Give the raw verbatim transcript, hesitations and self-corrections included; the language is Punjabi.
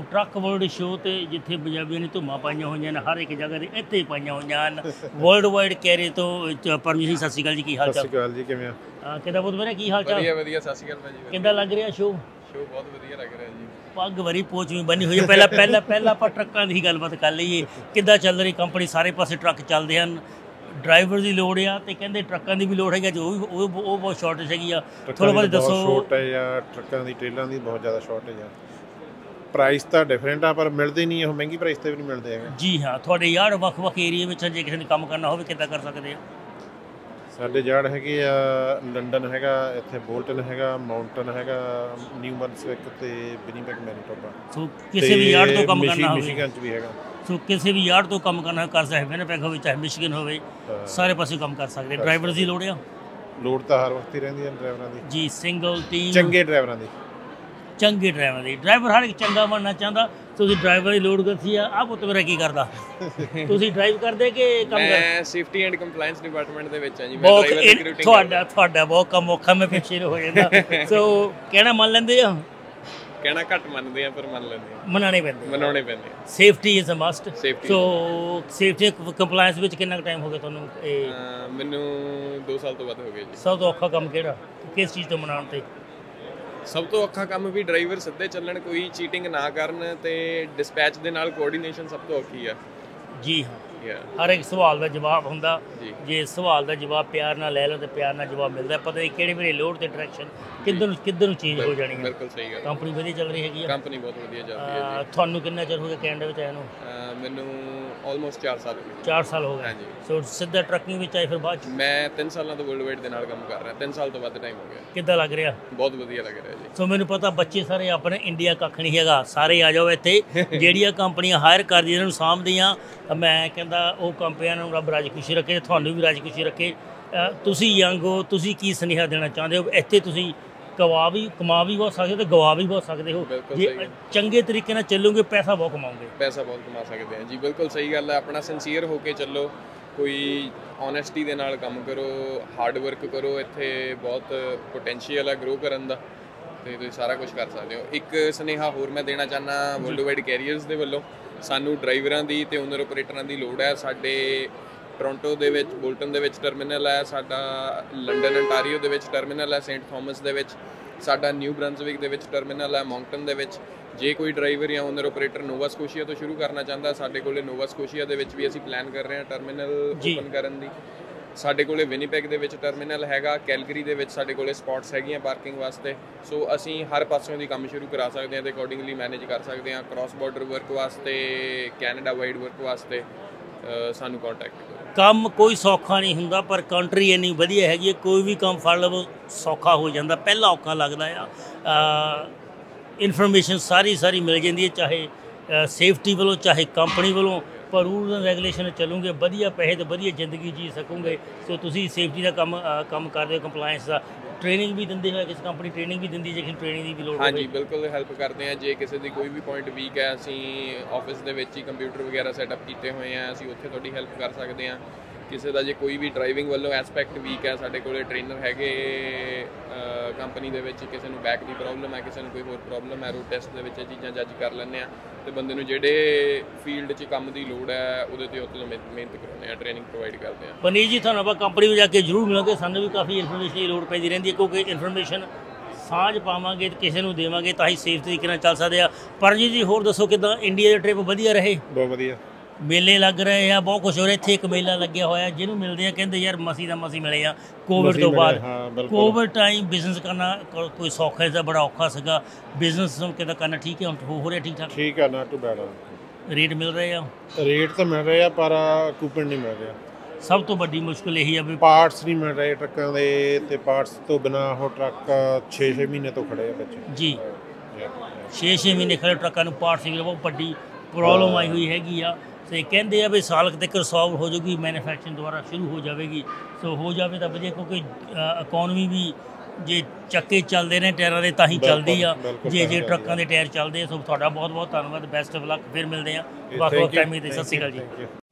ट्रक वर्ल्ड शो ते जिथे पंजाबियों ने धुम्मा पाइया हुई ने हर एक जगह ते इत्थे पाइया हुई हैं वर्ल्ड वाइड कैरे तो परमजीत जी सत श्री अकाल जी की हाल चाल? सत श्री अकाल जी, किवें किदा बहुत बढ़िया की हाल चाल? बढ़िया बढ़िया सत श्री अकाल भाजी। किदा लग रहा शो? शो बहुत बढ़िया लग रहा जी। पग वरी पोच भी बनी हुई है। पहला पहला पहला आप ट्रकों की गलबात कर लीए, किदा चल रही कंपनी? सारे पासे ट्रक चलते हैं, ड्राइवर की लोड़ आ ते कहंदे ट्रकों की भी लोड़ है, जो भी वो बहुत शॉर्टेज हैगी आ। थोड़ा बहुत दसो। शॉर्टेज आ ट्रकों की, ट्रेलर की बहुत ज़्यादा शॉर्टेज आ। प्राइस तो डिफरेंट आ पर मिलते नहीं, वो महंगी प्राइस पर भी नहीं मिलते हैं जी। हाँ, थोड़े यार्ड वक् वक् एरिए में जे किसी ने काम करना हो किदा कर सकते हैं? साडे यार्ड हैगे आ लंडन हैगा, इत्थे बोल्टन हैगा, माउंटन हैगा, न्यू बर्न्सविक ते विनीपेग मैनीटोबा। सो किसी भी यार्ड तो काम करना हो, मिशिगन च भी हैगा। सो किसी भी यार्ड तो काम करना कर चाहे विनीपेग हो चाहे मिशिगन हो, सारे पासे काम कर सकते। ड्राइवर की लोड़ आ? लोड़ तो हर वक्त ही रहिंदी है ड्राइवरां दी जी। सिंगल टीम चंगे ड्राइवरां दी, चंगे ड्राइवर की। ड्राइवर हर एक चंगा बनना चाहता। ਤੁਸੀਂ ਡਰਾਈਵਰ ਦੀ ਲੋੜ ਕਿੱਥੇ ਆ? ਆ ਪੁੱਤ ਮੇਰਾ ਕੀ ਕਰਦਾ? ਤੁਸੀਂ ਡਰਾਈਵ ਕਰਦੇ ਕਿ ਕੰਮ ਕਰ? ਮੈਂ ਸੇਫਟੀ ਐਂਡ ਕੰਪਲਾਈਂਸ ਡਿਪਾਰਟਮੈਂਟ ਦੇ ਵਿੱਚ ਆ ਜੀ। ਮੈਂ ਡਰਾਈਵਰ ਰਿਕਰੂਟਿੰਗ ਤੁਹਾਡਾ ਤੁਹਾਡਾ ਬਹੁਤ ਕੰਮ ਔਖਾ, ਮੈਂ ਪਿੱਛੇ ਹੋ ਜਾਂਦਾ। ਸੋ ਕਹਿਣਾ ਮੰਨ ਲੈਂਦੇ ਆ? ਕਹਿਣਾ ਘੱਟ ਮੰਨਦੇ ਆ ਪਰ ਮੰਨ ਲੈਂਦੇ ਆ। ਮਨਾਉਣੇ ਪੈਂਦੇ ਮਨਾਉਣੇ ਪੈਂਦੇ ਆ। Safety is a must. So safety compliance ਵਿੱਚ ਕਿੰਨਾ ਟਾਈਮ ਹੋ ਗਿਆ ਤੁਹਾਨੂੰ? ਇਹ ਮੈਨੂੰ ਦੋ ਸਾਲ ਤੋਂ ਵੱਧ ਹੋ ਗਏ ਜੀ। ਸਭ ਤੋਂ ਔਖਾ ਕੰਮ ਕਿਹੜਾ, ਕਿਸ ਚੀਜ਼ ਤੋਂ ਮਨਾਉਣ ਤੇ? ਸਭ ਤੋਂ ਔਖਾ ਕੰਮ ਵੀ ਡਰਾਈਵਰ ਸਿੱਧੇ ਚੱਲਣ, ਕੋਈ ਚੀਟਿੰਗ ਨਾ ਕਰਨ ਤੇ ਡਿਸਪੈਚ ਦੇ ਨਾਲ ਕੋਆਰਡੀਨੇਸ਼ਨ ਸਭ ਤੋਂ ਔਖੀ ਆ ਜੀ। ਹਾਂ, ਹਰ ਇੱਕ ਸਵਾਲ ਦਾ ਜਵਾਬ ਹੁੰਦਾ। ਜੇ ਸਵਾਲ ਦਾ ਜਵਾਬ ਪਿਆਰ ਨਾਲ ਲੈ ਲਓ ਤੇ ਪਿਆਰ ਨਾਲ ਜਵਾਬ ਮਿਲਦਾ। ਪਤਾ ਨਹੀਂ ਕਿਹੜੇ ਵੇਲੇ ਲੋਡ ਤੇ ਡਾਇਰੈਕਸ਼ਨ ਕਿੱਧਰ ਨੂੰ ਕਿੱਧਰ ਨੂੰ ਚੇਂਜ ਹੋ ਜਾਣੀ ਹੈ। ਬਿਲਕੁਲ ਸਹੀ ਗੱਲ। ਕੰਪਨੀ ਵਧੀਆ ਚੱਲ ਰਹੀ ਹੈਗੀ ਆ? ਕੰਪਨੀ ਬਹੁਤ ਵਧੀਆ ਚੱਲ ਰਹੀ ਹੈ ਜੀ। ਤੁਹਾਨੂੰ ਕਿੰਨਾ ਚਿਰ ਹੋ ਗਿਆ ਕੈਨੇਡਾ ਵਿੱਚ ਆਇਆ ਨੂੰ? ਮੈਨੂੰ ਆਲਮੋਸਟ ਚਾਰ ਸਾਲ ਹੋ ਗਏ। ਚਾਰ ਸਾਲ ਹੋ ਗਏ। ਹਾਂਜੀ। ਸੋ ਸਿੱਧਾ ਟਰੱਕਿੰਗ ਵਿੱਚ ਆਏ ਫਿਰ ਬਾਅਦ ਚ? ਮੈਂ ਤਿੰਨ ਸਾਲਾਂ ਤੋਂ ਵਰਲਡ ਵਾਈਡ ਦੇ ਨਾਲ ਕੰਮ ਕਰ ਰਿਹਾ। ਤਿੰਨ ਸਾਲ ਤੋਂ ਵੱਧ ਟਾਈਮ ਹੋ ਗਿਆ। ਕਿੱਦਾਂ ਲੱਗ ਰਿਹਾ? ਬਹੁਤ ਵਧੀਆ ਲੱਗ ਰਿਹਾ ਜੀ। ਸੋ ਮੈਨੂੰ ਪਤਾ ਬੱਚੇ ਸਾਰੇ ਆਪਣੇ ਇੰਡੀਆ ਕੱਖ ਨਹੀਂ ਹੈਗਾ, ਸਾਰੇ ਆ ਜਾਓ ਇੱਥੇ। ਜਿਹੜੀਆਂ ਕੰਪਨੀਆਂ ਹਾਇਰ ਕਰਦੀਆਂ ਇਹਨਾਂ ਨੂੰ ਸਾਂਭਦੀਆਂ, ਮੈਂ ਕਹਿੰਦਾ ਉਹ ਕੰਪਨੀਆਂ ਨੂੰ ਰੱਬ ਰਾਜੀ ਖੁਸ਼ੀ ਰੱਖੇ, ਤੁਹਾਨੂੰ ਵੀ ਰਾਜੀ ਖੁਸ਼ੀ ਰੱਖੇ। ਤੁਸੀਂ ਯੰਗ ਹੋ, ਤੁਸੀਂ ਕੀ ਸੁਨੇਹਾ ਦੇਣਾ ਚਾਹੁੰਦੇ ਹੋ? ਇੱਥੇ ਤੁਸੀਂ ਕਮਾ ਵੀ ਕਮਾ ਵੀ ਬਹੁਤ ਸਕਦੇ ਹੋ ਤੇ ਗਵਾ ਵੀ ਬਹੁਤ ਸਕਦੇ ਹੋ। ਜੇ ਚੰਗੇ ਤਰੀਕੇ ਨਾਲ ਚੱਲੋਗੇ ਪੈਸਾ ਬਹੁਤ ਕਮਾਓਗੇ। ਪੈਸਾ ਬਹੁਤ ਕਮਾ ਸਕਦੇ ਆ ਜੀ। ਬਿਲਕੁਲ ਸਹੀ ਗੱਲ ਹੈ। ਆਪਣਾ ਸਿੰਸੀਅਰ ਹੋ ਕੇ ਚੱਲੋ, ਕੋਈ ਓਨੈਸਟੀ ਦੇ ਨਾਲ ਕੰਮ ਕਰੋ, ਹਾਰਡ ਵਰਕ ਕਰੋ। ਇੱਥੇ ਬਹੁਤ ਪੋਟੈਂਸ਼ੀਅਲ ਹੈ ਗਰੋ ਕਰਨ ਦਾ ਤੇ ਤੁਸੀਂ ਸਾਰਾ ਕੁਝ ਕਰ ਸਕਦੇ ਹੋ। ਇੱਕ ਸੁਨੇਹਾ ਹੋਰ ਮੈਂ ਦੇਣਾ ਚਾਹੁੰਦਾ ਵਰਲਡ ਵਾਈਡ ਕੈਰੀਅਰਸ ਦੇ ਵੱਲੋਂ, ਸਾਨੂੰ ਡਰਾਈਵਰਾਂ ਦੀ ਤੇ ਓਨਰ ਆਪਰੇਟਰਾਂ ਦੀ ਲੋੜ ਹੈ। ਸਾਡੇ ਟੋਰਾਂਟੋ ਦੇ ਵਿੱਚ ਬੋਲਟਨ ਦੇ ਵਿੱਚ ਟਰਮੀਨਲ ਹੈ, ਸਾਡਾ ਲੰਡਨ ਅੰਟਾਰੀਓ ਦੇ ਵਿੱਚ ਟਰਮੀਨਲ ਹੈ, ਸੇਂਟ ਥੋਮਸ ਦੇ ਵਿੱਚ, ਸਾਡਾ ਨਿਊ ਬਰੰਜ਼ਵਿਕ ਦੇ ਵਿੱਚ ਟਰਮੀਨਲ ਹੈ, ਮੌਂਕਟਨ ਦੇ ਵਿੱਚ। ਜੇ ਕੋਈ ਡਰਾਈਵਰ ਜਾਂ ਓਨਰ ਆਪਰੇਟਰ ਨੋਵਾ ਸਕੋਸ਼ੀਆ ਤੋਂ ਸ਼ੁਰੂ ਕਰਨਾ ਚਾਹੁੰਦਾ, ਸਾਡੇ ਕੋਲੇ ਨੋਵਾ ਸਕੋਸ਼ੀਆ ਦੇ ਵਿੱਚ ਵੀ ਅਸੀਂ ਪਲਾਨ ਕਰ ਰਹੇ ਹਾਂ ਟਰਮੀਨਲ ਓਪਨ ਕਰਨ ਦੀ। ਸਾਡੇ ਕੋਲੇ ਵਿਨੀਪੈਗ ਦੇ ਵਿੱਚ ਟਰਮੀਨਲ ਹੈਗਾ, ਕੈਲਗਰੀ ਦੇ ਵਿੱਚ ਸਾਡੇ ਕੋਲੇ ਸਪੌਟਸ ਹੈਗੀਆਂ ਪਾਰਕਿੰਗ ਵਾਸਤੇ। ਸੋ ਅਸੀਂ ਹਰ ਪਾਸਿਓਂ ਦੀ ਕੰਮ ਸ਼ੁਰੂ ਕਰਾ ਸਕਦੇ ਹਾਂ ਤੇ ਅਕੋਰਡਿੰਗਲੀ ਮੈਨੇਜ ਕਰ ਸਕਦੇ ਹਾਂ। ਕ੍ਰਾਸ ਬਾਰਡਰ ਵਰਕ ਵਾਸਤੇ, ਕੈਨੇਡਾ ਵਾਈਡ ਵਰਕ ਵਾਸਤੇ ਸਾਨੂੰ ਕੰਟੈਕਟ ਕਰੋ। ਕੰਮ ਕੋਈ ਸੌਖਾ ਨਹੀਂ ਹੁੰਦਾ, ਪਰ ਕੰਟਰੀ ਇੰਨੀ ਵਧੀਆ ਹੈਗੀ ਹੈ, ਕੋਈ ਵੀ ਕੰਮ ਫੜ ਲਵੋ ਸੌਖਾ ਹੋ ਜਾਂਦਾ। ਪਹਿਲਾਂ ਔਖਾ ਲੱਗਦਾ ਆ। ਇਨਫੋਰਮੇਸ਼ਨ ਸਾਰੀ ਸਾਰੀ ਮਿਲ ਜਾਂਦੀ ਹੈ, ਚਾਹੇ ਸੇਫਟੀ ਵੱਲੋਂ ਚਾਹੇ ਕੰਪਨੀ ਵੱਲੋਂ। ਪਰ ਰੂਲ ਐਂਡ ਰੈਗੂਲੇਸ਼ਨ ਚੱਲੂਗੇ, ਵਧੀਆ ਪੈਸੇ ਤੇ ਵਧੀਆ ਜ਼ਿੰਦਗੀ ਜੀ ਸਕੋਗੇ। ਸੋ ਤੁਸੀਂ ਸੇਫਟੀ ਦਾ ਕੰਮ ਕੰਮ ਕਰਦੇ ਹੋ, ਕੰਪਲਾਇੰਸ ਦਾ। ਟ੍ਰੇਨਿੰਗ ਵੀ ਦਿੰਦੇ ਹੋ? ਕਿਸੇ ਕੰਪਨੀ ਟ੍ਰੇਨਿੰਗ ਵੀ ਦਿੰਦੀ ਜੇ ਕਿਸੇ ਟ੍ਰੇਨਿੰਗ ਦੀ ਵੀ ਲੋੜ ਹੋਵੇ? ਹਾਂਜੀ, ਬਿਲਕੁਲ ਹੈਲਪ ਕਰਦੇ ਹਾਂ। ਜੇ ਕਿਸੇ ਦੀ ਕੋਈ ਵੀ ਪੁਆਇੰਟ ਵੀਕ ਹੈ, ਅਸੀਂ ਆਫਿਸ ਦੇ ਵਿੱਚ ਹੀ ਕੰਪਿਊਟਰ ਵਗੈਰਾ ਸੈਟਅਪ ਕੀਤੇ ਹੋਏ ਆ, ਅਸੀਂ ਉੱਥੇ ਤੁਹਾਡੀ ਹੈਲਪ ਕਰ ਸਕਦੇ ਹਾਂ। ਕਿਸੇ ਦਾ ਜੇ ਕੋਈ ਵੀ ਡਰਾਈਵਿੰਗ ਵੱਲੋਂ ਐਸਪੈਕਟ ਵੀਕ ਹੈ, ਸਾਡੇ ਕੋਲੇ ਟ੍ਰੇਨਰ ਹੈਗੇ ਕੰਪਨੀ ਦੇ ਵਿੱਚ। ਕਿਸੇ ਨੂੰ ਬੈਕ ਦੀ ਪ੍ਰੋਬਲਮ ਹੈ, ਕਿਸੇ ਨੂੰ ਕੋਈ ਹੋਰ ਪ੍ਰੋਬਲਮ ਹੈ, ਰੋਡ ਟੈਸਟ ਦੇ ਵਿੱਚ ਇਹ ਚੀਜ਼ਾਂ ਜੱਜ ਕਰ ਲੈਂਦੇ ਆ ਤੇ ਬੰਦੇ ਨੂੰ ਜਿਹੜੇ ਫੀਲਡ 'ਚ ਕੰਮ ਦੀ ਲੋੜ ਹੈ ਉਹਦੇ 'ਤੇ ਉੱਤੇ ਮਿਹਨਤ ਕਰਾਉਂਦੇ ਆ, ਟ੍ਰੇਨਿੰਗ ਪ੍ਰੋਵਾਈਡ ਕਰਦੇ ਆ। ਪਨੀਰ ਜੀ, ਤੁਹਾਨੂੰ ਆਪਾਂ ਕੰਪਨੀ ਵਿੱਚ ਜਾ ਕੇ ਜ਼ਰੂਰ ਮਿਲਾਂਗੇ। ਸਾਨੂੰ ਵੀ ਕਾਫੀ ਇਨਫੋਰਮੇਸ਼ਨ ਦੀ ਲੋੜ ਪੈਂਦੀ ਰਹਿੰਦੀ ਹੈ, ਕਿਉਂਕਿ ਇਨਫੋਰਮੇਸ਼ਨ ਸਾਂਝ ਪਾਵਾਂਗੇ ਤੇ ਕਿਸੇ ਨੂੰ ਦੇਵਾਂਗੇ ਤਾਂ ਹੀ ਸੇਫ ਤਰੀਕੇ ਨਾਲ ਚੱਲ ਸਕਦੇ ਆ। ਪਰਮਜੀਤ ਜੀ, ਹੋਰ ਦੱਸੋ ਕਿੱਦਾਂ ਇੰਡੀਆ ਦੀ ਟ੍ਰਿਪ? ਵਧੀਆ ਰਹੇ? ਬਹੁਤ ਵਧੀਆ। ਮੇਲੇ ਲੱਗ ਰਹੇ ਆ, ਬਹੁਤ ਕੁਛ ਹੋ ਰਿਹਾ। ਇੱਥੇ ਇੱਕ ਮੇਲਾ ਲੱਗਿਆ ਹੋਇਆ, ਜਿਹਨੂੰ ਮਿਲਦੇ ਆ ਕਹਿੰਦੇ ਯਾਰ ਮਸੀ ਦਾ ਮਸੀ ਮਿਲੇ ਆ ਕੋਵਿਡ ਤੋਂ ਬਾਅਦ। ਕੋਵਿਡ ਟਾਈਮ ਬਿਜ਼ਨਸ ਕਰਨਾ ਕੋਈ ਸੌਖਾ ਜਿਹਾ ਬੜਾ ਔਖਾ ਸੀਗਾ। ਬਿਜ਼ਨਸ ਕਿੱਦਾਂ ਕਰਨਾ ਠੀਕ ਹੈ? ਹੁਣ ਹੋ ਰਿਹਾ ਠੀਕ ਠਾਕ? ਠੀਕ ਆ, ਨਾ ਟੂ ਬੈਡ। ਰੇਟ ਮਿਲ ਰਹੇ ਆ? ਰੇਟ ਤਾਂ ਮਿਲ ਰਹੇ ਆ ਪਰ ਕੂਪਨ ਨਹੀਂ ਮਿਲ ਰਿਹਾ। ਸਭ ਤੋਂ ਵੱਡੀ ਮੁਸ਼ਕਿਲ ਇਹੀ ਆ ਵੀ ਪਾਰਟਸ ਨਹੀਂ ਮਿਲ ਰਹੇ ਟਰੱਕਾਂ ਦੇ, ਤੇ ਪਾਰਟਸ ਤੋਂ ਬਿਨਾਂ ਉਹ ਟਰੱਕ ਛੇ ਛੇ ਮਹੀਨੇ ਤੋਂ ਖੜੇ ਆ ਬੱਚੇ ਜੀ। ਛੇ ਛੇ ਮਹੀਨੇ ਖੜੇ ਟਰੱਕਾਂ ਨੂੰ ਪਾਰਟਸ ਦੀ ਬਹੁਤ ਵੱਡੀ ਪ੍ਰੋਬਲਮ ਆਈ ਹੋਈ ਹੈਗੀ ਆ। ਤੇ ਕਹਿੰਦੇ ਆ ਵੀ ਸਾਲ ਤੱਕ ਸੋਲਵ ਹੋ ਜਾਊਗੀ, ਮੈਨੂਫੈਕਚਰਿੰਗ ਦੁਬਾਰਾ ਸ਼ੁਰੂ ਹੋ ਜਾਵੇਗੀ। ਸੋ ਹੋ ਜਾਵੇ ਤਾਂ ਵਧੀਆ, ਕਿਉਂਕਿ ਇਕੋਨਮੀ ਵੀ ਜੇ ਚੱਕੇ ਚੱਲਦੇ ਨੇ ਟਾਇਰਾਂ ਦੇ ਤਾਂ ਹੀ ਚੱਲਦੀ ਆ। ਜੇ ਜੇ ਟਰੱਕਾਂ ਦੇ ਟਾਇਰ ਚੱਲਦੇ ਆ। ਸੋ ਤੁਹਾਡਾ ਬਹੁਤ ਬਹੁਤ ਧੰਨਵਾਦ, ਬੈਸਟ ਆਫ ਲੱਕ। ਫਿਰ ਮਿਲਦੇ ਆ ਵੱਖ ਵੱਖ ਟਾਈਮ 'ਤੇ। ਸਤਿ ਸ਼੍ਰੀ ਅਕਾਲ ਜੀ।